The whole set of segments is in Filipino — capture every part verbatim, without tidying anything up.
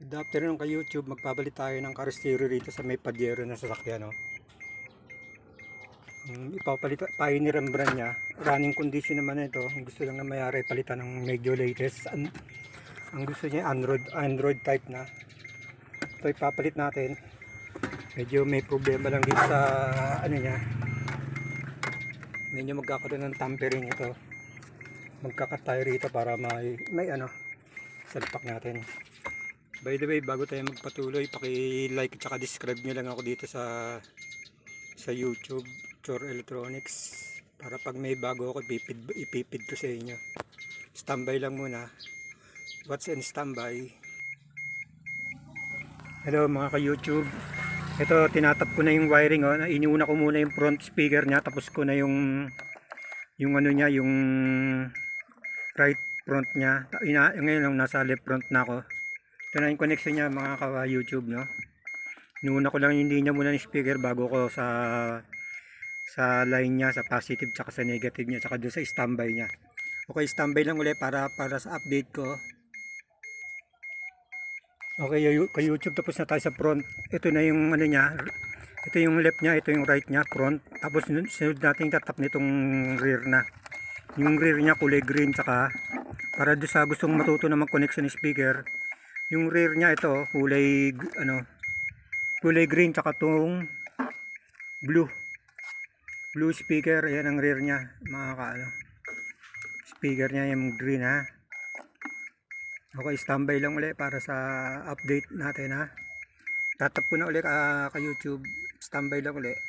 Good afternoon kay YouTube. Magpapalit tayo ng car stereo rito sa may Pajero na sasakyan. No? Um, ipapalit Pioneer ang brand niya. Running condition naman ito. Ang gusto lang na mayari palitan ng medyo latest. Ang, ang gusto niya Android, Android type na. Ito ipapalit natin. Medyo may problema lang dito sa ano niya. Medyo magkakaroon ng tampering ito. Magkakat tayo rito para may, may ano salpak natin. By the way, bago tayo magpatuloy, paki-like at saka describe nyo lang ako dito sa sa YouTube, Chor Electronics, para pag may bago ako ipipid, ipipid ko sa inyo. Standby lang muna. What's in standby? Hello mga ka-YouTube. Ito, tinatap ko na yung wiring. Oh. Iniuna ko muna yung front speaker niya, tapos ko na yung yung ano niya, yung right front niya. Ina, ngayon nasa left front na ako. Ito na yung connection niya mga ka-YouTube, no? Nuna ko lang yung linya muna ng speaker bago ko sa sa line niya, sa positive tsaka sa negative niya, tsaka doon sa standby niya. Okay, standby lang ulit para para sa update ko. Okay, ka-YouTube, tapos na tayo sa front. Ito na yung ano niya. Ito yung left niya, ito yung right niya, front. Tapos sunod natin tatap nitong rear na. Yung rear niya kulay green, tsaka para doon sa gustong matuto na mag-connection ng speaker. Yung rear niya ito kulay ano kulay green tsaka tong blue blue speaker. Ayan ang rear niya mga ka ano. Speaker niya yung green ha. Okay, standby lang ulit para sa update natin ha. Tatap ko na ulit ka, ka YouTube. Standby lang ulit.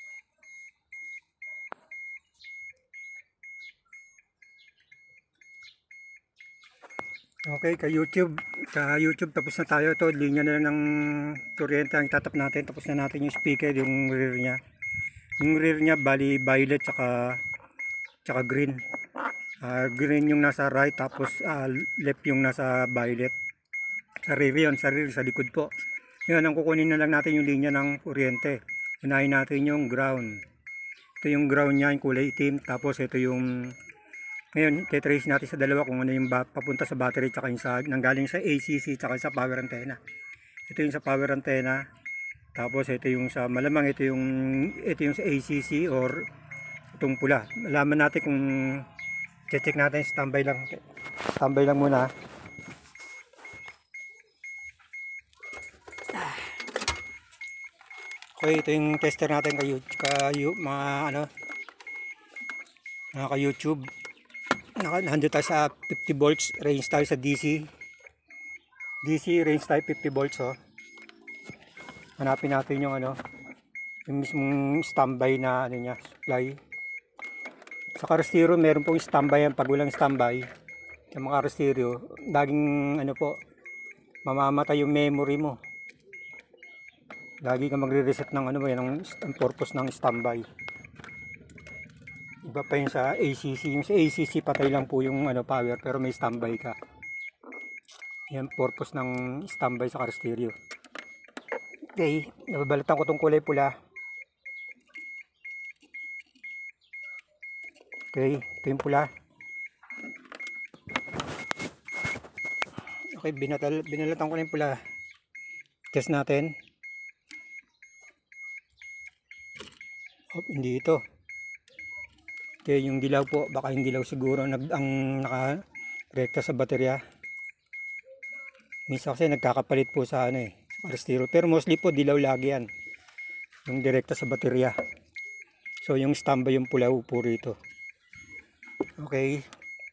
Okay, ka YouTube, ka YouTube, tapos na tayo. Ito, linya na lang ng kuryente ang tatap natin. Tapos na natin yung speaker, yung rear niya. Yung rear niya, bali violet tsaka, tsaka green. Uh, green yung nasa right, tapos uh, left yung nasa violet. Sa rear yun, sa rear, sa likod po. Yun, ang kukunin na lang natin yung linya ng kuryente. Unahin natin yung ground. Ito yung ground niya, yung kulay itim. Tapos ito yung... Ngayon, tetrace natin sa dalawa kung ano yung papunta sa battery tsaka yung sa, nanggaling sa A C C tsaka sa power antenna. Ito yung sa power antenna. Tapos ito yung sa malamang ito yung ito yung sa A C C or itong pula. Malaman natin kung check natin, standby lang. Standby lang muna. Okay, ito yung tester natin kay kayo mga ano mga ka-YouTube. Nandito tayo sa fifty volts, range tayo sa D C. D C range tayo fifty volts oh. Hanapin natin yung ano, yung mismong standby na ano niya, supply. Sa car stereo meron pong standby yan. Pag walang standby yung mga car stereo, laging ano po, mamamatay yung memory mo. Lagi ka magre-reset ng ano ba yan, ang purpose ng standby. Iba pa yung sa A C C. Yung sa A C C patay lang po yung ano, power, pero may standby ka. Yan purpose ng standby sa car stereo. Okay, nababalatan ko tong kulay pula. Okay, ito yung pula. Okay, binatal, binalatan ko na yung pula. Test natin. Oh, hindi ito. Okay, yung dilaw po, baka yung dilaw siguro nag, ang naka-rekta sa baterya. Minsan kasi nagkakapalit po sa ano eh, car stereo. Pero mostly po dilaw lagi yan. Yung direkta sa baterya. So yung standby yung pula po rito. Okay.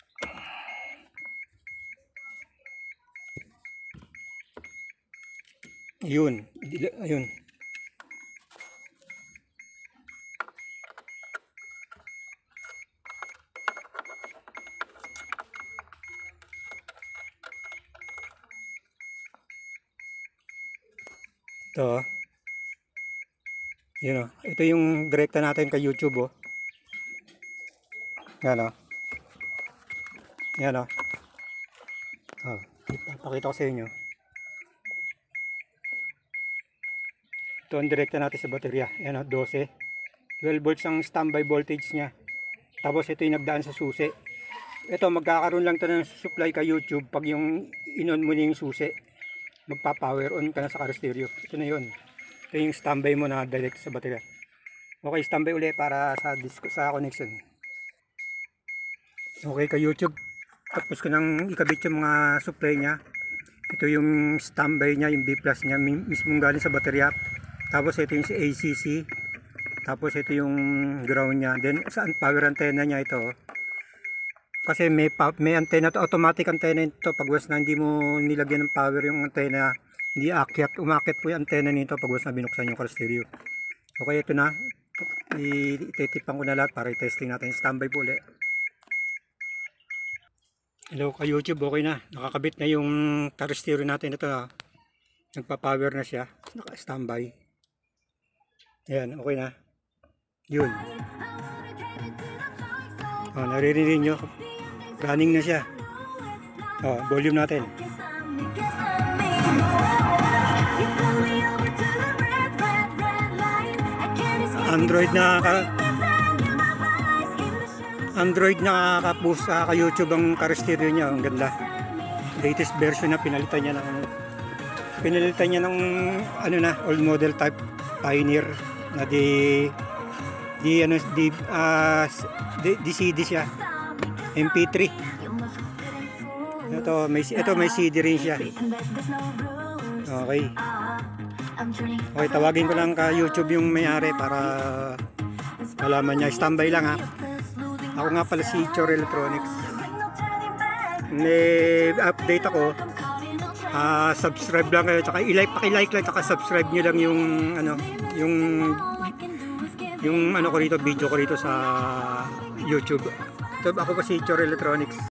Ayun, ayun. Ito, yun o. Ito yung direkta natin kay YouTube oh. Yan o. Yan o. Oh, ipapakita ko sa inyo. Ito ang direkta natin sa baterya. Yan o, twelve. twelve volts ang standby voltage niya. Tapos ito yung nagdaan sa susi. Ito, magkakaroon lang ito ng supply kay YouTube pag yung inon mo na yung susi. magpa-power on ka na sa car stereo. Ito na yun. Ito yung standby mo na direct sa baterya. Okay, standby uli para sa disc sa connection. Okay ka YouTube. Tapos ko nang ikabit yung mga supply niya. Ito yung standby niya, yung B plus niya, mismong galing sa baterya. Tapos ito yung A C C. Tapos ito yung ground niya. Then sa power antenna niya ito. Kasi may, may antenna to, automatic antenna ito. Pag was na hindi mo nilagyan ng power yung antenna, hindi akyat, umakyat po yung antenna nito pag was na binuksan yung car stereo. Okay, ito na. Ititipan ko na lahat para i-testing natin. Standby po ulit. Hello ka YouTube, okay na. Nakakabit na yung car stereo natin. Ito na. Nagpa-power na siya. Naka-standby. Ayan, okay na. Yun. Oh, naririnig nyo. Running na siya. Oh, volume natin. Android na ka Android na kaka-post sa ka YouTube ang car stereo niya. Ang ganda. Latest version na pinalitan niya ng pinalitan niya ng ano na, old model type Pioneer na di di ano di uh, di, di C D siya. M P three. Ito may ito may C D rin siya. Okay. Okay, tawagin ko lang ka YouTube yung may-ari para malaman niya. Standby lang ha. Ako nga pala si Chor Electronics. May update ako. Uh, subscribe lang kayo, tsaka i-like, paki-like lang, tsaka subscribe niyo lang yung ano, yung yung ano ko rito, video ko rito sa YouTube. So, ako pa si Chor Electronics.